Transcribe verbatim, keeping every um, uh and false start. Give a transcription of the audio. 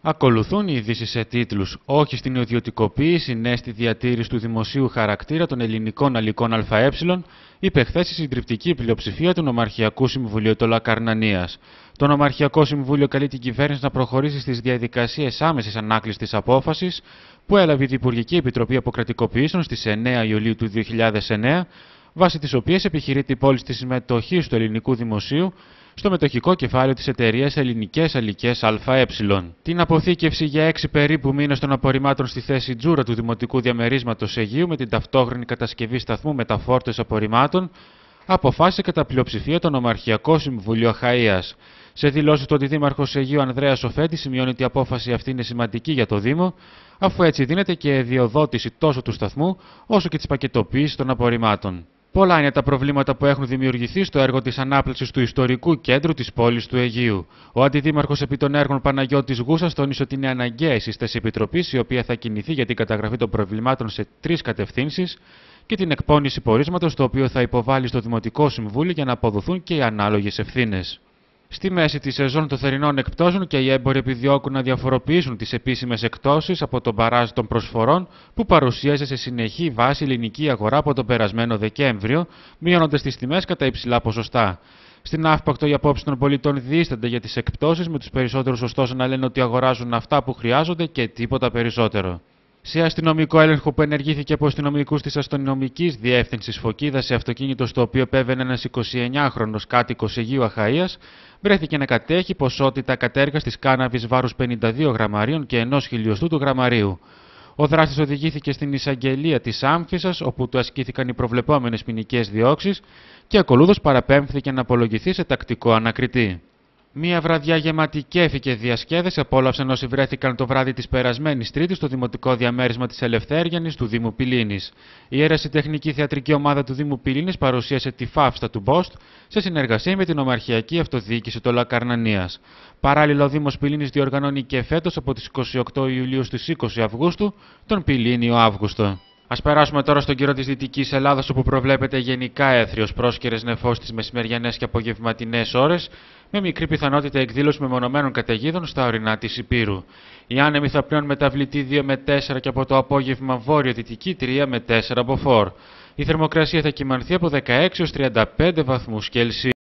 Ακολουθούν οι ειδήσεις σε τίτλους «Όχι στην ιδιωτικοποίηση, ναι στη διατήρηση του δημοσίου χαρακτήρα των ελληνικών αλικών ΑΕ», είπε χθες η συντριπτική πλειοψηφία του Νομαρχιακού Συμβουλίου Τολακαρνανίας. Το Νομαρχιακό Συμβούλιο καλεί την κυβέρνηση να προχωρήσει στις διαδικασίες άμεσης ανάκλησης της απόφασης που έλαβε η Διυπουργική Επιτροπή Αποκρατικοποιήσεων στις εννέα Ιουλίου του δύο χιλιάδες εννέα, βάσει της οποίας επιχειρείται η πώληση της συμμετοχής του ελληνικού δημοσίου στο μετοχικό κεφάλαιο της εταιρείας Ελληνικές Αλικές ΑΕ. Την αποθήκευση για έξι περίπου μήνες των απορριμμάτων στη θέση τζούρα του Δημοτικού Διαμερίσματος Αιγείου με την ταυτόχρονη κατασκευή σταθμού μεταφόρτωσης απορριμμάτων αποφάσισε κατά πλειοψηφία το Νομαρχιακό Συμβούλιο Αχαΐας. Σε δηλώσεις του Αντιδήμαρχος Αιγείου Ανδρέας Σοφέτη σημειώνει ότι η απόφαση αυτή είναι σημαντική για το Δήμο, αφού έτσι δίνεται και διοδότηση τόσο του σταθμού όσο και της πακετοποίησης των απορριμμάτων. Πολλά είναι τα προβλήματα που έχουν δημιουργηθεί στο έργο της ανάπλασης του ιστορικού κέντρου της πόλης του Αιγείου. Ο Αντιδήμαρχος επί των έργων Παναγιώτης Γούσας τόνισε ότι είναι αναγκαία η σύσταση επιτροπής, η οποία θα κινηθεί για την καταγραφή των προβλημάτων σε τρεις κατευθύνσεις και την εκπόνηση πορίσματος, το οποίο θα υποβάλει στο Δημοτικό Συμβούλιο για να αποδοθούν και οι ανάλογες ευθύνες. Στη μέση της σεζόν των θερινών εκπτώσεων και οι έμποροι επιδιώκουν να διαφοροποιήσουν τις επίσημες εκπτώσεις από τον παράζ των προσφορών που παρουσίαζε σε συνεχή βάση η ελληνική αγορά από τον περασμένο Δεκέμβριο, μειώνοντας τις τιμές κατά υψηλά ποσοστά. Στην Αύπακτο, οι απόψεις των πολιτών διείστανται για τις εκπτώσεις, με τους περισσότερους ωστόσο να λένε ότι αγοράζουν αυτά που χρειάζονται και τίποτα περισσότερο. Σε αστυνομικό έλεγχο που ενεργήθηκε από αστυνομικούς της Αστυνομικής Διεύθυνσης Φωκίδας σε αυτοκίνητο στο οποίο επέβαινε ένας εικοσιεννιάχρονος κάτοικος Αιγείου Αχαΐας, βρέθηκε να κατέχει ποσότητα κατέργαστης κάναβης βάρους πενήντα δύο γραμμαρίων και ενός χιλιοστού του γραμμαρίου. Ο δράστης οδηγήθηκε στην εισαγγελία της Άμφισσας, όπου του ασκήθηκαν οι προβλεπόμενες ποινικές διώξεις και ακολούθως παραπέμφθηκε να απολογηθεί σε τακτικό ανακριτή. Μία βραδιά γεμάτη κέφι και διασκέδαση απόλαυσαν όσοι βρέθηκαν το βράδυ της περασμένης Τρίτης στο δημοτικό διαμέρισμα της Ελευθέριανης του Δήμου Πηλίνης. Η αίρεση-τεχνική θεατρική ομάδα του Δήμου Πηλίνης παρουσίασε τη Φαύστα του Μπόστ σε συνεργασία με την Ομαρχιακή Αυτοδιοίκηση Τολακαρνανίας. Παράλληλα, ο Δήμος Πηλίνης διοργανώνει και φέτος από τις είκοσι οκτώ Ιουλίου στις είκοσι Αυγούστου τον Πηλίνιο Αύγουστο. Ας περάσουμε τώρα στον καιρό της Δυτικής Ελλάδας, όπου προβλέπεται γενικά έθριος πρόσκαιρες νεφός στις μεσημεριανές και απογευματινές ώρες, με μικρή πιθανότητα εκδήλωση μεμονωμένων καταιγίδων στα ορεινά της Ηπείρου. Οι άνεμοι θα πλέον μεταβλητή δύο με τέσσερα και από το απόγευμα βόρειο-δυτική τρία με τέσσερα μποφόρ. Η θερμοκρασία θα κυμανθεί από δεκαέξι έως τριάντα πέντε βαθμούς Κελσίου.